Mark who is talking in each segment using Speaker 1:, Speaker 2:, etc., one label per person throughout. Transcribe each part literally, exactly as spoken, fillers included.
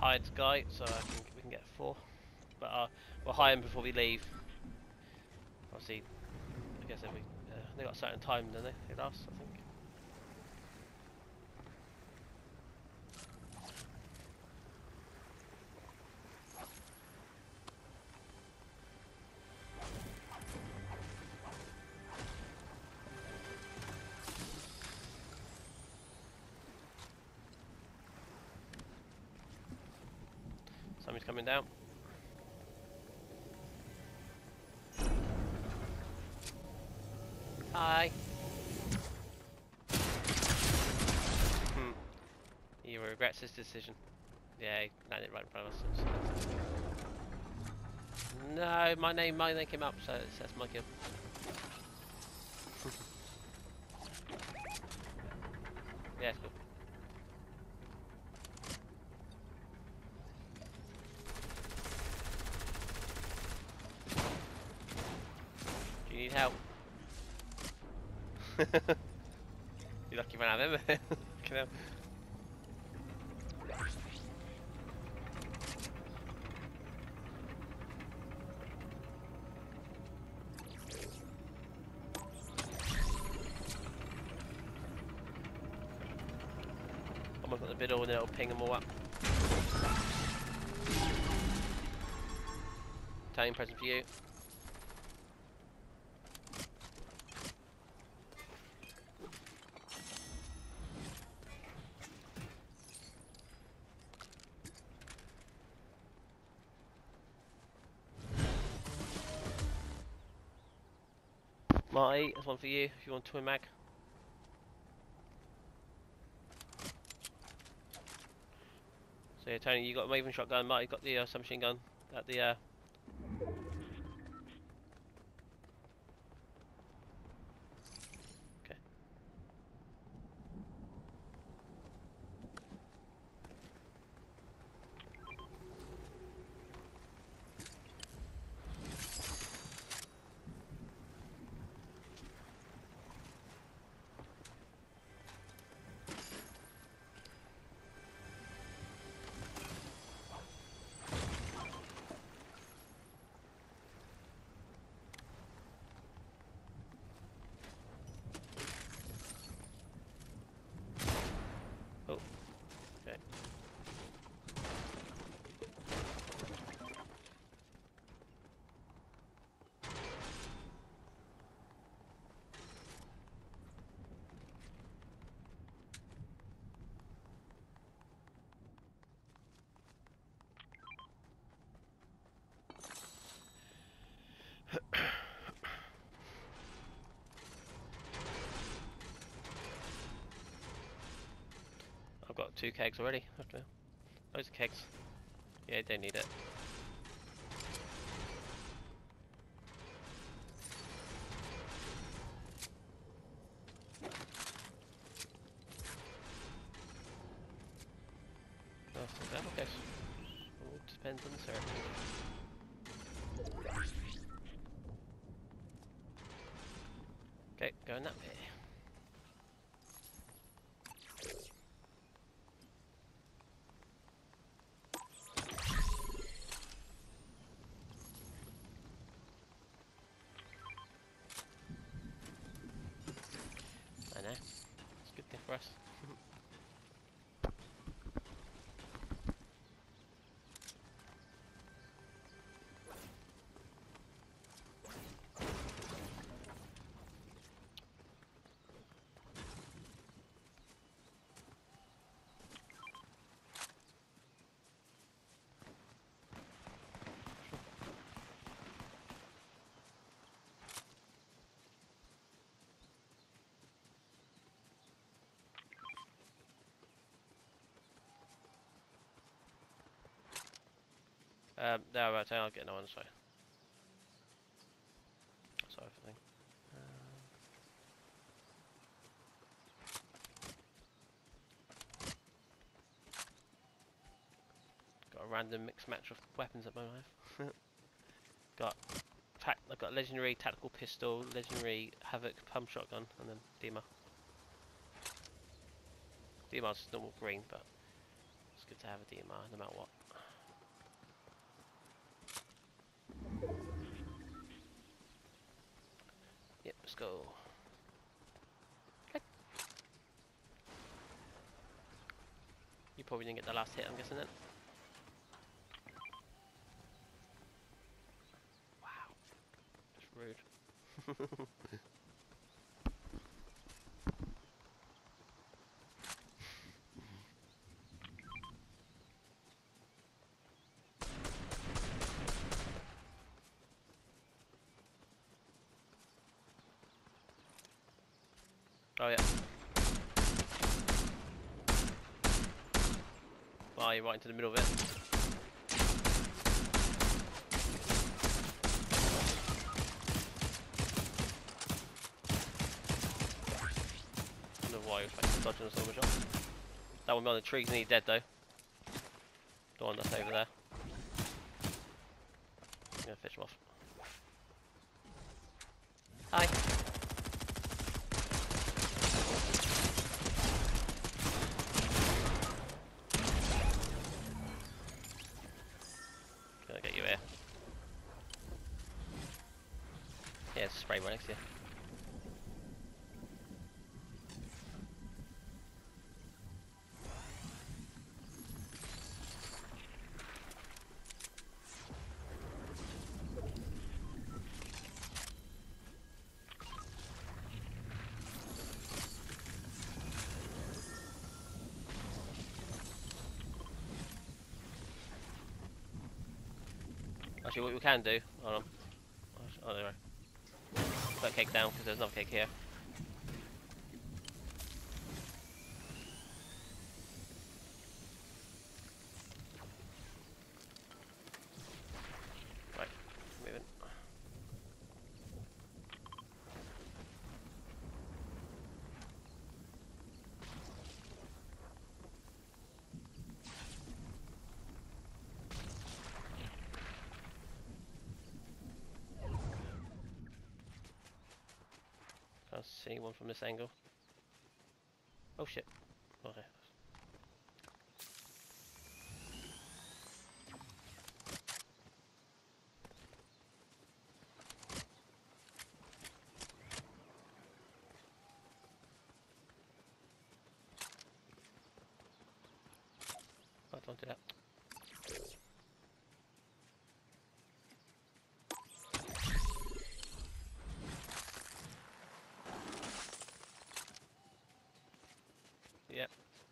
Speaker 1: hired guy, so I can, we can get four. But uh, we'll hire him before we leave. Obviously, I guess every uh, they got a certain time, don't they? They last, I think. Somebody's coming down. Hi. Hmm. He regrets his decision. Yeah, he landed right in front of us. No, my name, my name came up, so it says my kill. Yeah, it's cool. Do you need help? You're lucky when I have him. Can help. Almost got the middle and it'll ping them all up. Time present for you. Marty, there's one for you if you want twin mag. So yeah, Tony, you got a Maven shotgun, Marty got the uh, submachine gun at the uh, okay. Oh, okay. I've got two kegs already. After those are kegs. Yeah, don't need it. Oh, okay. All depends on the server. Okay, going that way. I know. It's a good thing for us. Um, no, right, I'll get no one, sorry. Sorry for the thing. Uh, got a random mixed match of weapons at my life. got tac I've got legendary tactical pistol, legendary havoc pump shotgun, and then D M A. D M A's normal green, but It's good to have a D M R no matter what. Yep, let's go. Click. You probably didn't get the last hit, I'm guessing then. Wow. That's rude. Oh yeah. Wow, you're right into the middle of it. I don't know why he was fucking dodging us so much off. That one behind the trees and he's dead though. The one that's over there. I'm gonna fish him off. Hi. Can I get you here? Yeah, it's a spray right next to you. Actually, what we can do, hold on. Oh, there we go. Put a cake down because there's another cake here. Right, moving. Can't see one from this angle. Oh shit. Okay. I don't do that. Yep.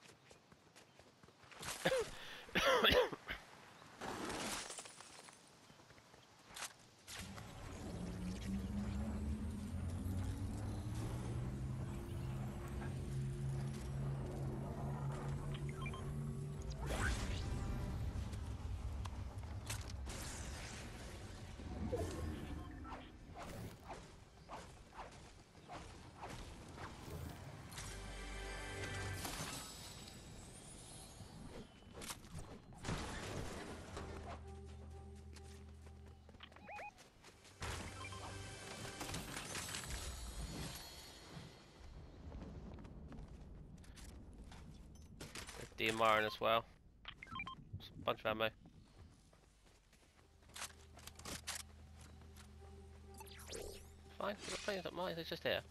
Speaker 1: D M R in as well. Just a bunch of ammo. Fine, we've got plenty of mines, it's just here.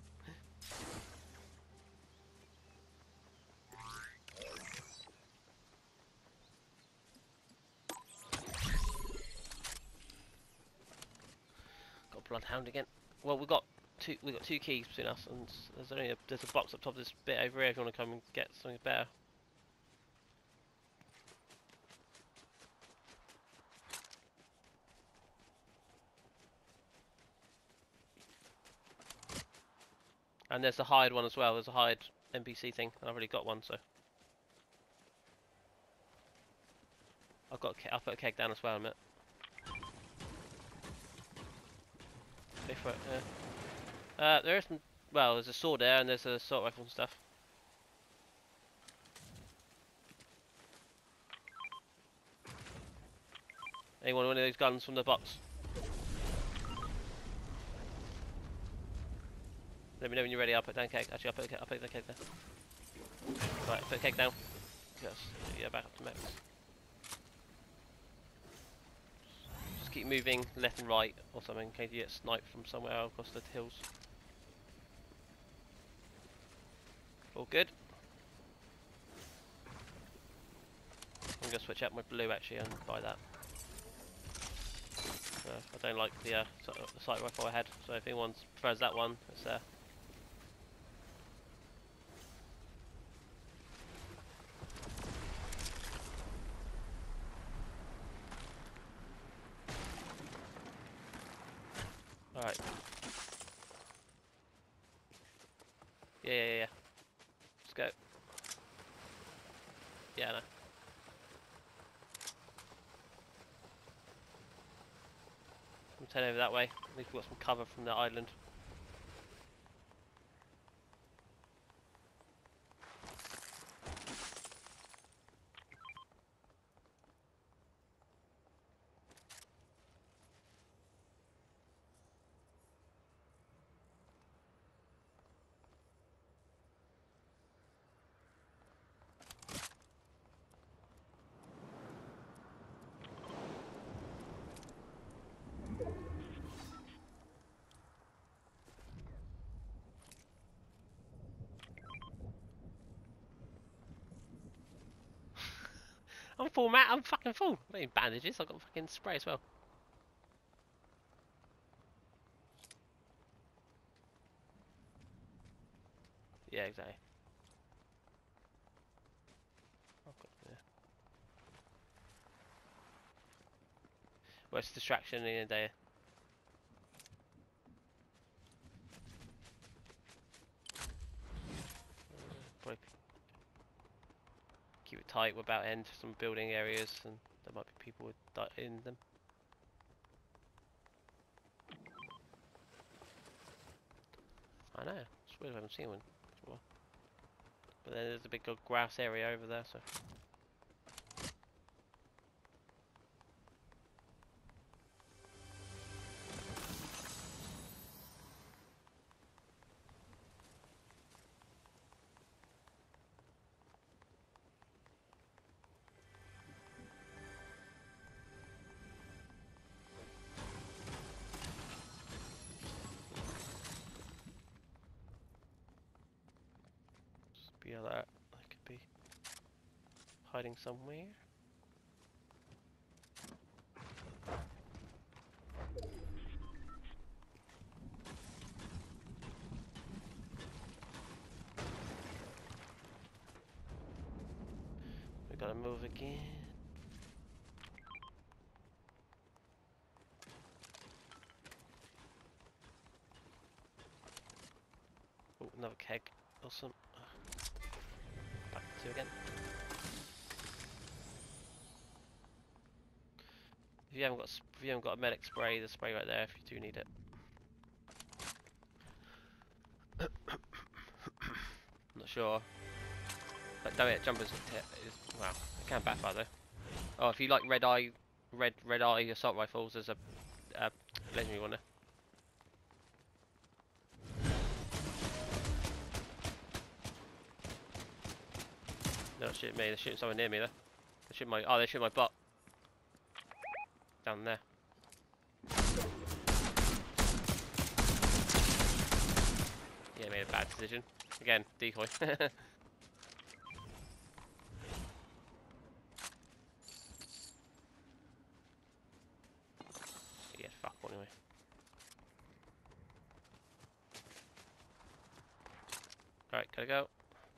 Speaker 1: Got a bloodhound again. Well, we've got two. We've got two keys between us, and there's only a, there's a box up top of this bit over here. If you want to come and get something better. And there's the hired one as well. There's a hired N P C thing. I've already got one, so I've got. A I'll put a keg down as well in a minute. Go for it. Yeah. Uh, there is some. Well, there's a sword there, and there's a assault rifle and stuff. Anyone want one of those guns from the box? Let me know when you're ready. I'll put down cake. Actually, I'll put, I'll put the cake there. Right, put the cake down. Yes, yeah, back up to mechs. Just keep moving left and right or something in case you get sniped from somewhere across the hills. All good. I'm gonna switch out my blue actually and buy that. Uh, I don't like the, uh, the sight rifle I had, so if anyone prefers that one, it's there. Alright. Yeah, yeah, yeah. Let's go. Yeah, no. Let's head over that way. At least we've got some cover from the island. I'm full, Matt. I'm fucking full. I don't need bandages. I've got fucking spray as well. Yeah, exactly. I've got, yeah. Well, it's a distraction in a day. Probably keep it tight. We're about to end some building areas, and there might be people with in them. I know. It's weird I haven't seen one before. But then there's a big grass area over there, so. Be that I could be hiding somewhere. We gotta move again. Oh, another keg. Awesome. Back to again. If you haven't got, if you haven't got a medic spray, there's spray right there if you do need it. I'm not sure. But don't hit jumpers. Hit is wow. It can backfire though. Oh, if you like red eye, red red eye assault rifles, there's a, a legendary one there. They're not shooting me. They're shooting someone near me though. They're shooting my. Oh, they're shooting my butt. Down there. Yeah, made a bad decision. Again, decoy. Yeah, fuck anyway. Alright, gotta go.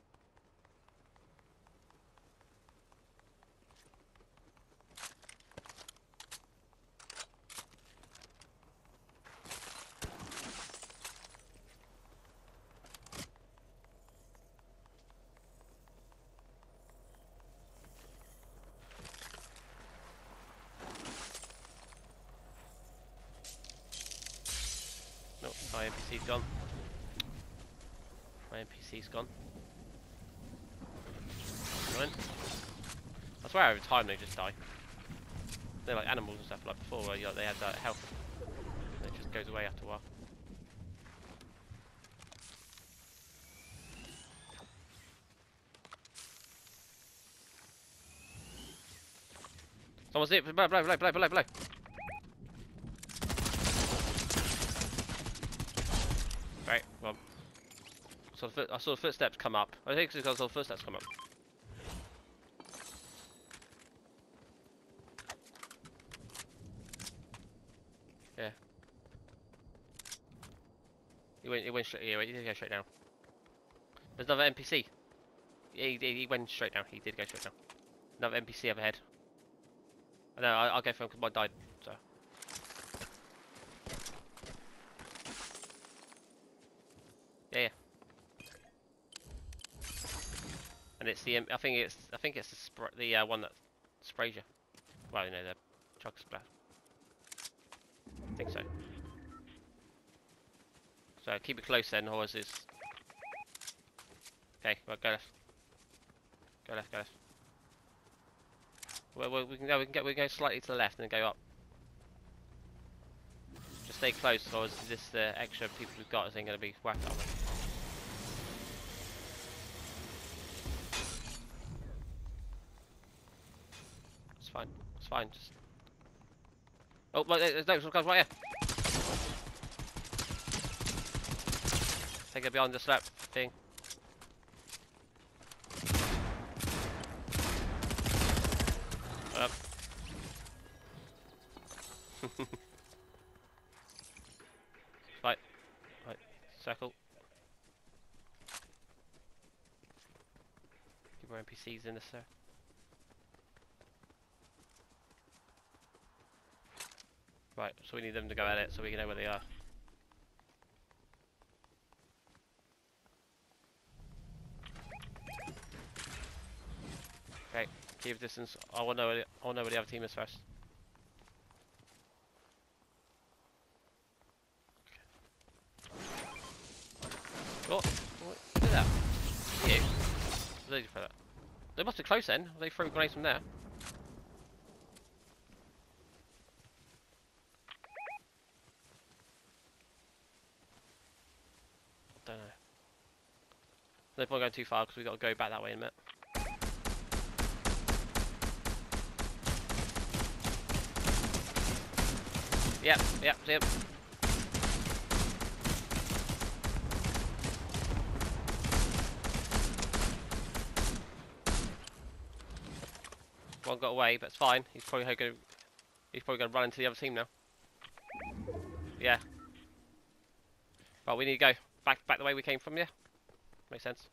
Speaker 1: Nope, my N P C's gone. My N P C's gone. Right. I swear every time they just die. They're like animals and stuff like before where you know, they had that health. And it just goes away after a while. Someone's it. Below, below, below, below, below. Right, well. So the foot, I saw the footsteps come up. I think it's because I saw the footsteps come up. Yeah. He went, he went straight, yeah, he did go straight down. There's another N P C. Yeah, he, he went straight down, he did go straight down. Another N P C overhead. I know, I, I'll go for him because mine died, so. Yeah, yeah. And it's the, I think it's, I think it's the, spray, the uh, one that sprays you. Well, you know, the chug splash. I think so. So keep it close then, or is this... Okay, well, go left. Go left, go left. Well, well, we can go, we can go, we can go slightly to the left and then go up. Just stay close, or is this the extra people we've got? Is going to be whacked up? It's fine. It's fine. Just. Oh, well, there's no some guys right here. Take it behind the slap thing. Up. Right. Right. Circle. Keep more N P Cs in this there. Right, so we need them to go at it so we can know where they are. Okay, keep distance. I want to know where the, I want to know where the other team is first. Oh, what did that? You? What did they do for that? They must be close then. They threw grenades from there. Don't know. No point going too far because we've got to go back that way in a minute. Yep, yep, see him. One got away, but it's fine. He's probably going. He's probably going to run into the other team now. Yeah. But we need to go back, back the way we came from. Yeah, makes sense.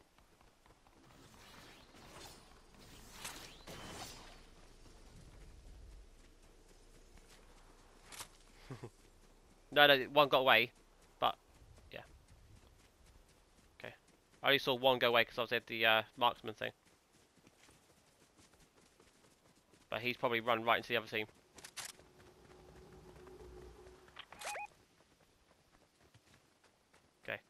Speaker 1: No, no, one got away, but yeah. Okay. I only saw one go away because I was at the uh, marksman thing. But he's probably run right into the other team. Okay.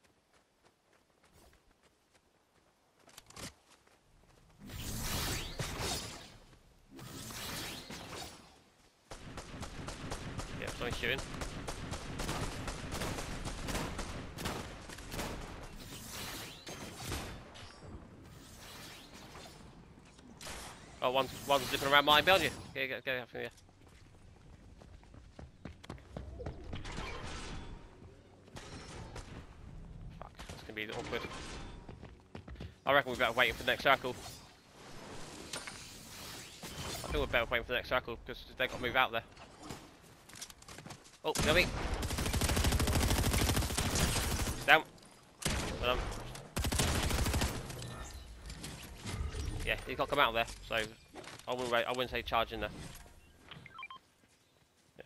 Speaker 1: Yeah, someone's shooting. Oh, one's, one's zipping around mine behind you. Go, go, go after you. Fuck, that's gonna be awkward. I reckon we're better waiting for the next circle. I think we're better waiting for the next circle because they've got to move out there. Oh, got me. Down. Well done. Yeah, he's got to come out of there, so I wouldn't, I wouldn't say charge in there. Yeah.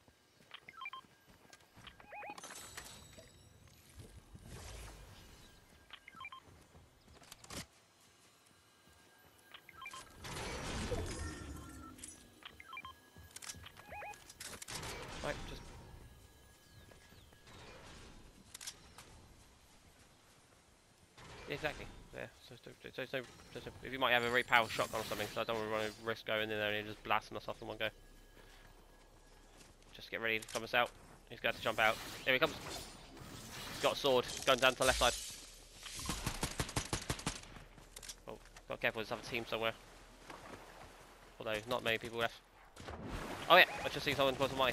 Speaker 1: Right, just. Yeah, exactly. Yeah, so, so, so, so, so, so if you might have a very powerful shotgun or something, so I don't want to run a risk going in there and just blasting us off in one go. Just get ready to come us out. He's going to jump out. Here he comes. He's got a sword. He's going down to the left side. Oh, got careful. There's another team somewhere. Although not many people left. Oh yeah, I just see someone close to mine.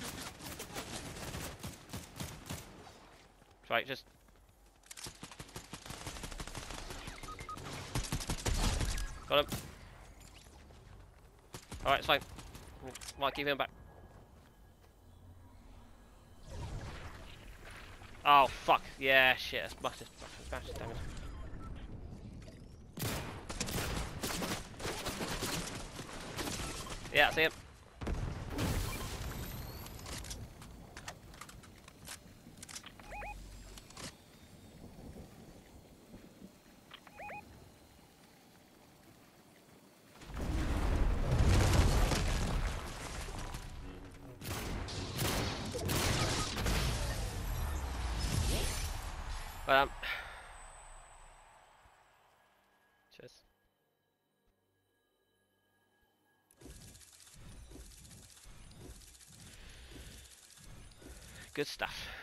Speaker 1: Right, just... Got him. Alright, it's fine. Might give him back. Oh, fuck. Yeah, shit. That's massive. Massive damage. Yeah, I see him. But, um... Cheers. Good stuff.